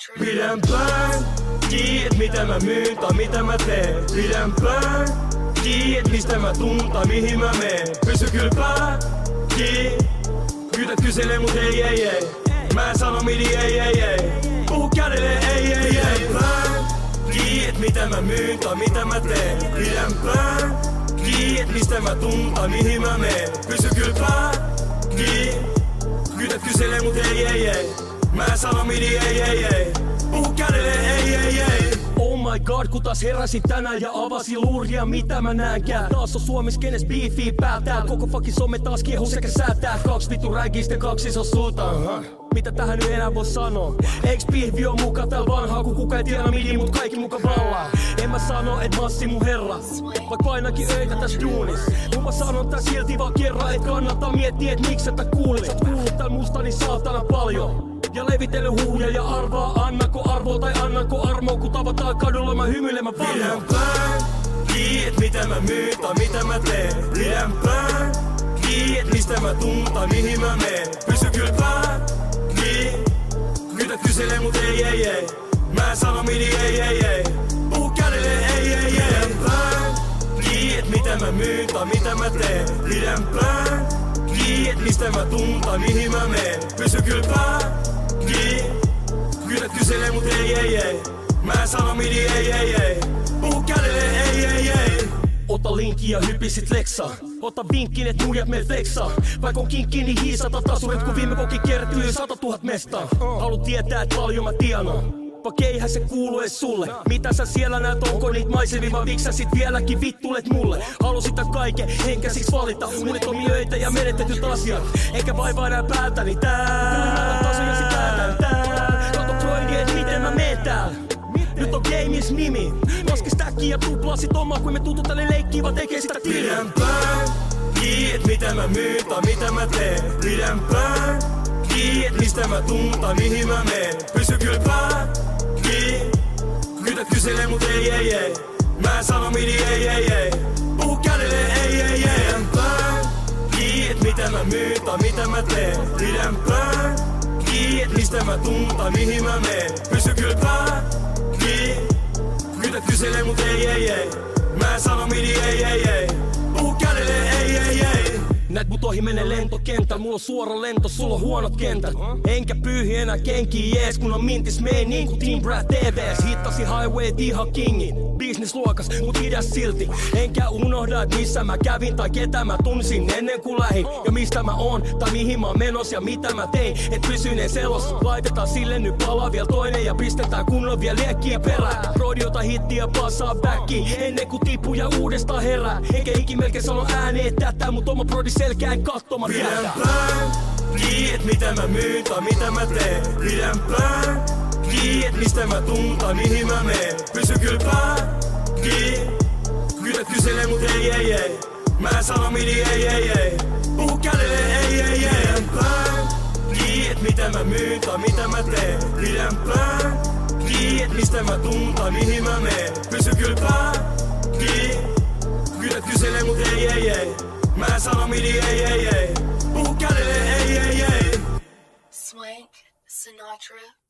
Sinatra. Pidempään kiinni, mitä mä myyn tai mitä mä teen. Pidempään kiinni, mistä mä tuun tai mihin mä meen. Pysy kyllä pää kiinni. Kytä kyselee mut ei. Mä en sano midi ei. Puhu kädelle ei. Pidempään kiinni, mitä mä myyn tai mitä mä teen. Pidempään kiinni, mistä mä tuun tai mihin mä meen. Pysy kyllä pää kiinni. Kytä kyselee mut ei. Mä en sano midi ei. Puhu kädelle ei. Oh my god, kun taas heräsin tänään ja avasi luuria, mitä mä näenkään. Taas on Suomessa kenes beefii päätää. Koko fucking some taas kiehu sekä säätää. 2 vittu rägistä 2 iso sulta. Mitä tähän nyt enää voi sanoa? Eiks pihvi on muka tääl vanhaa, kun kuka ei tiedä midi, mut kaikki muka vallaa. En mä sano, et massi mun herra, vaik painakin öitä täs duunis. Mut mä sanon tää silti vaan kerran, et kannattaa miettiä, et miksi et kuulit. Sä oot kuullut tääl musta niin saatana paljon. Ja levitellyt huhuja ja arvaa, annako arvoa tai annako armoa, kun tavataan kadulla mä hymyilen mä paljon. Pidempään kiinni, mitä mä myyn tai mitä mä teen. Pidempään kiinni, mistä mä tuun tai mihin mä meen. Pysy kyllä pää kiinni. Kytä kyselee mut ei. Mä en sano midi ei. Puhu kädelle ei. Pidempään kiinni, mitä mä myyn tai mitä mä teen. Pidempään kiinni, mistä mä tuun tai mihin mä meen. Pysy kyllä pää kiinni. Kytä kyselee mut ei. Mä en sano midi ei. Puhu kädelle ei. Ota linkki ja hypi sit leksaa. Ota vinkkin, et muijat me flexaa. Vaik on kinkki, niin hiisata tasurit, kun viime koki kertyy 100 000 mestaa. Haluut tietää, et paljon mä tienaan. Vaik eihän se kuulu ees sulle. Mitä sä siellä näet, onko niit maisemia, vai miksi sä sit vieläkin vittulet mulle? Halusita kaiken, enkä siksi valita unettomioita ja menetetyt asiat. Eikä vaivaa enää päätäni tää. Tasoja sit päätän tää. Kato Broidi, et miten mä meen täällä. Nyt on gameis nimi. Laske stackia ja tuplaa sit omaa, kun me tutut tälle leikkiin, vaan tekee sitä tiliä. Pidempään kiinni, mitä mä myyn tai mitä mä teen. Pidempään kiinni, mistä mä tuun tai mihin mä meen. Pysy kyllä pää kiinni. Kytä kyselee mut ei. Mä en sano midi ei. Puhu kädelle ei. Pidempään kiinni, mitä mä myyn tai mitä mä teen. Pidempään kiinni, mistä mä tuun tai mihin mä meen. Pysy kyllä pää kiinni. Kytä kyselee mut ei. Mä en sano midi ei. Puhu kädelle ei. Näet mut ohi menee lentokentällä, mulla on suora lento, sulla on huonot kentät. Enkä pyyhi enää kenkiin jees, kun on mintis mei niin kuin Team Brad TVs. Hittasi highwayt ihan kingin, businessluokas, mut idäs silti. Enkä unohda, et missä mä kävin tai ketä mä tunsin ennen kuin lähin. Ja mistä mä oon, tai mihin mä oon menos ja mitä mä tein, et pysyneen selos. Laitetaan sille nyt palaa vielä toinen ja pistetään kunnon vielä liekkiä perään. Rodiota hittiä passaa backiin, ennen kuin tippuu ja uudestaan herää. Enkä ikin melkein sano ääneen tätä, mut oma brodi selkään kattoman jättää. Pidempään kiinni, mitä mä myyn tai mitä mä teen. Pidempään kiinni, mistä mä tuun tai mihin mä meen. Pysy kyllä pää kiinni. Kytä kyselee mut ei. Mä en sano midi ei. Puhu kädelle ei. Pidempään kiinni, mitä mä myyn tai mitä mä teen. Pidempään kiinni, mistä mä tuun tai mihin mä meen. Pysy kyllä pää kiinni. Kytä kyselee mut ei. Mä en sano midi ei. Puhu kädelle ei. Swank Sinatra.